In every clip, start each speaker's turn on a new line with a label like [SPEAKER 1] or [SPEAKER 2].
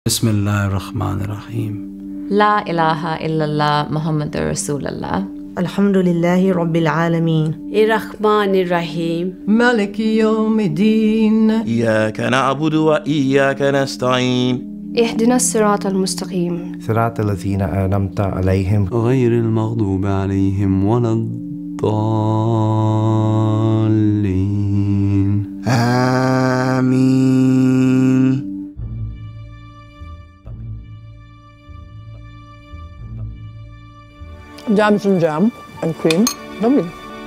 [SPEAKER 1] Bismillahirrahmanirrahim.
[SPEAKER 2] La ilaha illallah Muhammadur Rasulullah.
[SPEAKER 3] Alhamdulillahi Rabbil Alameen.
[SPEAKER 4] Ar-Rahmanir-Rahim.
[SPEAKER 5] Maliki Yawmiddin.
[SPEAKER 6] Iyyaka na'budu wa iyyaka nasta'in.
[SPEAKER 7] اهدنا الصراط المستقيم
[SPEAKER 8] صراط الذين أنعمت عليهم
[SPEAKER 1] غير المغضوب عليهم ولا الضالين.
[SPEAKER 6] آمين.
[SPEAKER 5] Jams and jam and cream. Lovely.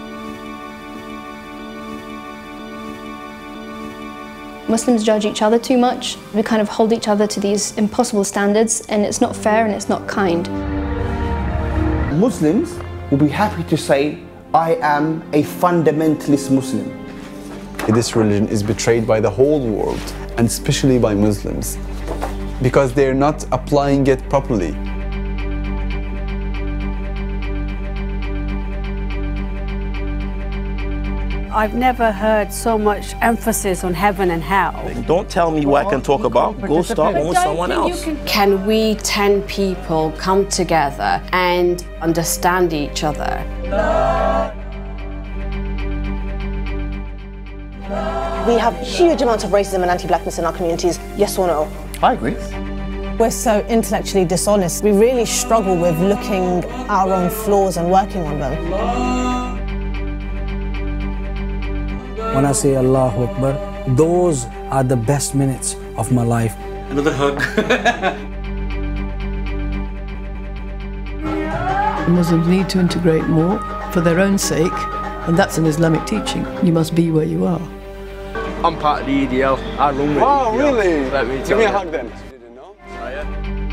[SPEAKER 7] Muslims judge each other too much. We kind of hold each other to these impossible standards, and it's not fair and it's not kind.
[SPEAKER 9] Muslims will be happy to say, I am a fundamentalist Muslim.
[SPEAKER 10] This religion is betrayed by the whole world, and especially by Muslims, because they're not applying it properly.
[SPEAKER 4] I've never heard so much emphasis on heaven and hell.
[SPEAKER 6] Don't tell me what I can talk about. Go start one with someone else.
[SPEAKER 4] Can we 10 people come together and understand each other?
[SPEAKER 3] We have huge amounts of racism and anti-blackness in our communities, yes or no?
[SPEAKER 6] I agree.
[SPEAKER 3] We're so intellectually dishonest. We really struggle with looking at our own flaws and working on them.
[SPEAKER 11] When I say Allahu Akbar, those are the best minutes of my life.
[SPEAKER 1] Another hug.
[SPEAKER 5] Muslims need to integrate more for their own sake, and that's an Islamic teaching. You must be where you are.
[SPEAKER 12] I'm part of the EDL. I run with
[SPEAKER 10] Oh,
[SPEAKER 12] EDL.
[SPEAKER 10] really?
[SPEAKER 12] Let me
[SPEAKER 10] Give
[SPEAKER 12] tell
[SPEAKER 10] me
[SPEAKER 12] you.
[SPEAKER 10] a hug then.
[SPEAKER 12] Oh, yeah.